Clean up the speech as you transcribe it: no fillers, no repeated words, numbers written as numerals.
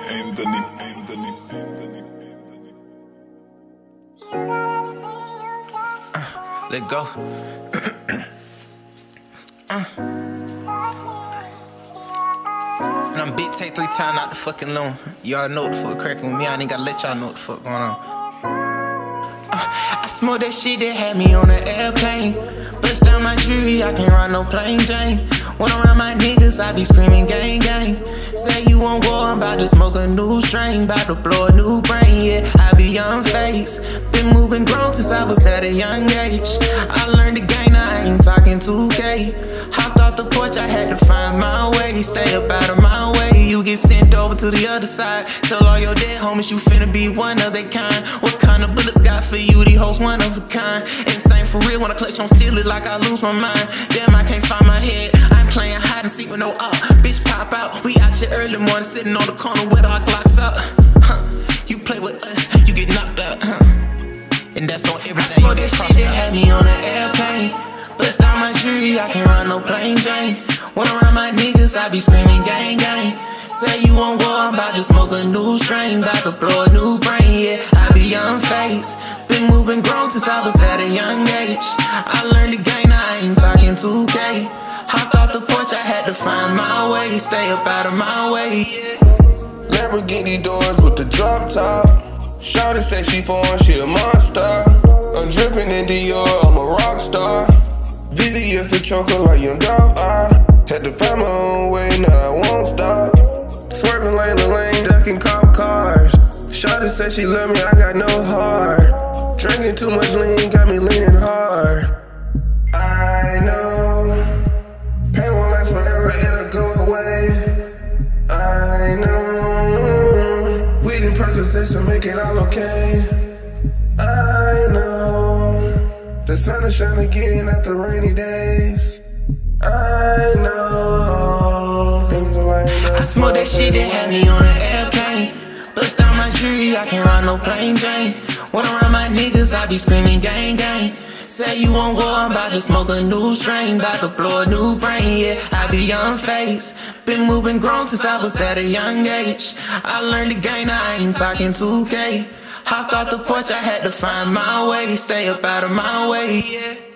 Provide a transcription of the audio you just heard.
Let go. And I'm Big Tay 3 times out the fucking loom. Y'all know what the fuck cracking with me. I ain't gotta let y'all know what the fuck going on. I smoke that shit that had me on an airplane. Bust down my jewelry, I can't ride no plain Jane. When I'm around my niggas, I be screaming gang gang. Say you won't go, I'm about to smoke a new strain, about to blow a new brain, yeah. I be unfazed, been moving grown since I was at a young age. I learned the game, now I ain't talking 2K. Hopped off the porch, I had to find my way. Stay up out of my way, you get sent over to the other side. Tell all your dead homies you finna be one of their kind. What kind of bullets got for you? These hoes one of a kind. Insane for real, when I clutch on steal it like I lose my mind. Damn, I can't find my head, I'm playing hide and seek with no up. Bitch pop out, we out here early morning, sitting on the corner with our Glocks up. You play with us, you get knocked up. And that's on everything. I smoke that shit that had me on an airplane. Bust down my jewelry, I can't run no plain Jane. When around my niggas, I be screaming gang gang. Say you won't go, I'm about to smoke a new strain, about to blow a new brain, yeah. I be unfazed, been moving grown since I was at a young age. I learned the game, now I ain't talking 2K. Hopped off the porch, I had to find my way. Stay up out of my way, yeah. Lamborghini doors with the drop top. Shawty say she foreign, she a monster. I'm dripping in Dior, I'm a rock star. VVS a choker like Young Dog. I had to find my own way, now I won't stop. Swerving lane to lane, ducking cop cars. Shawty say she love me, I got no heart. Drinking too much lean, got me leaning hard. I know pain won't last forever, it'll go away. I know weed and Percocets to make it all okay. I know the sun will shine again after rainy days. I know things are like I smoke that shit that had me on an airplane. Bust down my jewelry, I can't ride no plain Jane. When around my niggas, I be screaming gang gang. Say you won't go, I'm about to smoke a new strain, about to blow a new brain, yeah. I be unfazed, been moving grown since I was at a young age. I learned the game, now I ain't talking 2K. Hopped off the porch, I had to find my way. Stay up out of my way, yeah.